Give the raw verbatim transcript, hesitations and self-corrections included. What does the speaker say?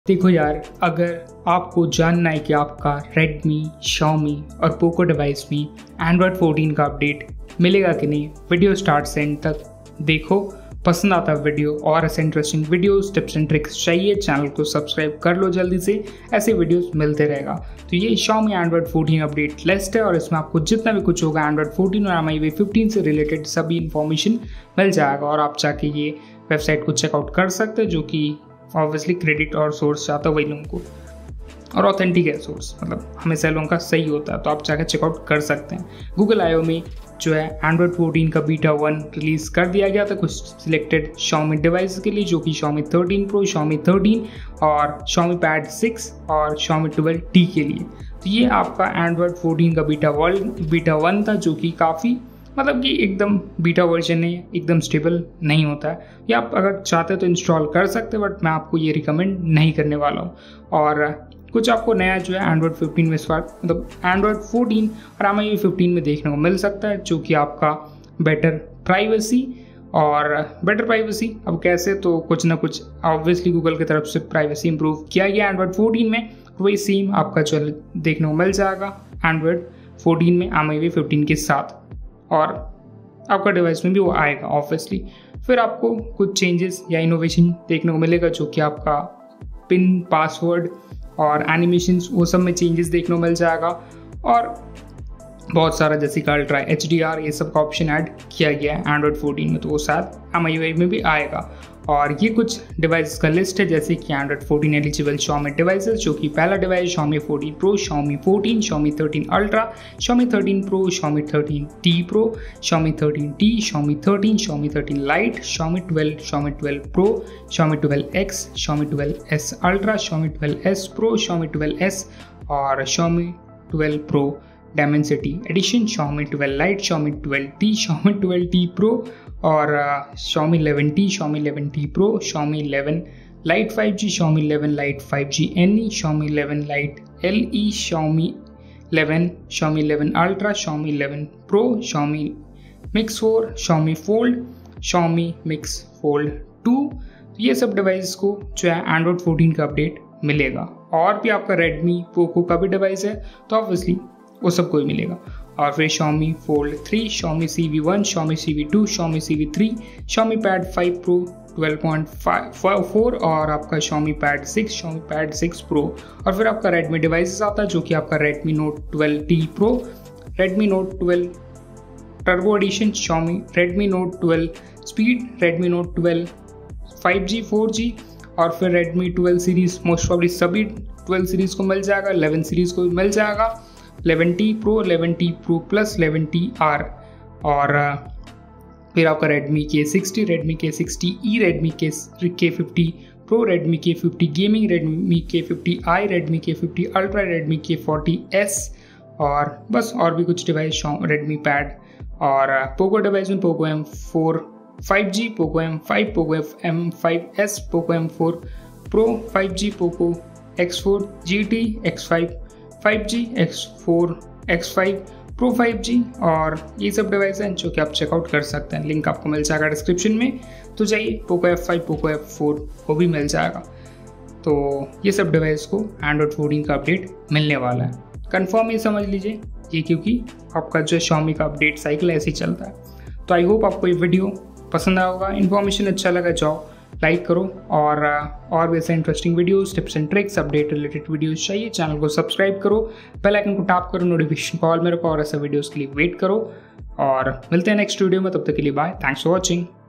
देखो यार, अगर आपको जानना है कि आपका Redmi, Xiaomi और Poco डिवाइस में एंड्रॉयड फोर्टीन का अपडेट मिलेगा कि नहीं, वीडियो स्टार्ट से एंड तक देखो। पसंद आता है वीडियो और ऐसे interesting videos, tips and tricks चाहिए, चैनल को सब्सक्राइब कर लो जल्दी से, ऐसे वीडियोस मिलते रहेगा। तो ये Xiaomi Android fourteen update list है और इसमें आपको जितना भी कुछ होगा एंड्रॉयड फोर्टीन और एम आई वी फिफ्टीन से रिलेटेड सभी इन्फॉर्मेशन मिल जाएगा और आप जाके ये वेबसाइट को चेकआउट कर सकते हैं, जो कि ऑब्वियसली क्रेडिट और सोर्स चाहता है वही लोगों को, और ऑथेंटिक है सोर्स, मतलब हमेशा लोगों का सही होता है, तो आप जाकर चेकआउट कर सकते हैं। गूगल आई ओ में जो है एंड्रॉयड फोर्टीन का बीटा वन रिलीज कर दिया गया था कुछ सिलेक्टेड Xiaomi डिवाइस के लिए, जो कि Xiaomi thirteen pro, Xiaomi thirteen और Xiaomi पैड सिक्स और Xiaomi ट्वेल्व टी के लिए। तो ये आपका एंड्रॉयड फोर्टीन का बीटा वन बीटा वन था, जो कि काफ़ी मतलब कि एकदम बीटा वर्जन है, एकदम स्टेबल नहीं होता है। या आप अगर चाहते तो इंस्टॉल कर सकते हैं, बट मैं आपको ये रिकमेंड नहीं करने वाला हूँ। और कुछ आपको नया जो है एंड्रॉयड फिफ्टीन में इस बार मतलब एंड्रॉयड फोर्टीन और एम आई वी फिफ्टीन में देखने को मिल सकता है, जो कि आपका बेटर प्राइवेसी और बेटर प्राइवेसी अब कैसे, तो कुछ ना कुछ ऑब्वियसली गूगल की तरफ से प्राइवेसी इंप्रूव किया गया एंड्रॉयड फोर्टीन में, वही सेम आपका जो देखने को मिल जाएगा एंड्रॉयड फोर्टीन में एम आई वी फिफ्टीन के साथ, और आपका डिवाइस में भी वो आएगा ऑब्वियसली। फिर आपको कुछ चेंजेस या इनोवेशन देखने को मिलेगा, जो कि आपका पिन, पासवर्ड और एनिमेशंस वो सब में चेंजेस देखने को मिल जाएगा, और बहुत सारा जैसे कि अल्ट्रा एच डी आर ये सब का ऑप्शन ऐड किया गया है एंड्रॉयड फोर्टीन में, तो वो शायद एम आई यू आई में भी आएगा। और ये कुछ डिवाइस का लिस्ट है, जैसे कि Android fourteen eligible Xiaomi devices, जो कि पहला device Xiaomi fourteen pro, Xiaomi fourteen, Xiaomi thirteen ultra, Xiaomi thirteen pro, Xiaomi thirteen T pro, Xiaomi thirteen T, Xiaomi thirteen, Xiaomi thirteen lite, Xiaomi twelve, Xiaomi twelve pro, Xiaomi twelve X, Xiaomi twelve S ultra, Xiaomi twelve S pro, Xiaomi twelve S और Xiaomi twelve pro Dimensity edition, Xiaomi twelve lite, Xiaomi twelve T, Xiaomi twelve T pro और uh, Xiaomi eleven T, Xiaomi eleven T pro, Xiaomi eleven lite five G, Xiaomi eleven lite five G N E, Xiaomi eleven lite L E, Xiaomi eleven, Xiaomi eleven ultra, Xiaomi eleven pro, Xiaomi Mix four, Xiaomi Fold, Xiaomi Mix Fold two. ये सब device को जो है Android fourteen का update मिलेगा। और भी आपका Redmi, Poco का भी डिवाइस है, तो ऑब्वियसली वो सब को ही मिलेगा। और फिर Xiaomi Fold three, Xiaomi C V one, Xiaomi C V two, Xiaomi C V three, Xiaomi pad five pro twelve point four और आपका Xiaomi pad six, Xiaomi pad six pro. और फिर आपका Redmi डिवाइसेस आता है, जो कि आपका Redmi Note twelve T pro, Redmi Note twelve turbo edition, Xiaomi Redmi Note twelve speed, Redmi Note twelve five G, four G, और फिर Redmi twelve series most probably सभी ट्वेल्व सीरीज को मिल जाएगा, इलेवन सीरीज को मिल जाएगा, eleven T pro, eleven T pro plus, eleven T R, और फिर आपका Redmi K sixty, Redmi K sixty E, Redmi K K fifty pro, Redmi K fifty gaming, Redmi K fifty I, Redmi K fifty ultra, Redmi K forty S, और बस और भी कुछ device Redmi pad. और Poco device में Poco M four five G, Poco M five, Poco M five S, Poco M four pro five G, Poco X four G T, X five five G, X four, X five pro five G, और ये सब device हैं जो कि आप checkout कर सकते हैं। लिंक आपको मिल जाएगा डिस्क्रिप्शन में, तो जाइए। Poco F five, Poco F four वो भी मिल जाएगा। तो ये सब डिवाइस को एंड्रॉयड फोर्टीन का अपडेट मिलने वाला है, कंफर्म ये समझ लीजिए ये, क्योंकि आपका जो Xiaomi का अपडेट साइकिल ऐसे ही चलता है। तो आई होप आपको ये वीडियो पसंद आया होगा, इन्फॉर्मेशन अच्छा लगा, जाओ लाइक करो, और और भी ऐसे interesting videos, tips and tricks, update related videos चाहिए, चैनल को सब्सक्राइब करो, बेल आइकन को टैप करो, नोटिफिकेशन कॉल मेरे को, और ऐसे वीडियोस के लिए वेट करो। और मिलते हैं नेक्स्ट वीडियो में, तब तक के लिए बाय, थैंक्स फॉर वॉचिंग।